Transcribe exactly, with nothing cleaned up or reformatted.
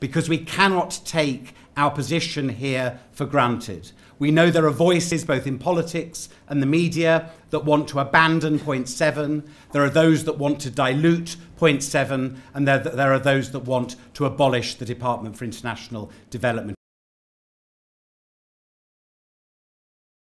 because we cannot take our position here for granted. We know there are voices both in politics and the media that want to abandon point seven. There are those that want to dilute point seven, and there, there are those that want to abolish the Department for International Development.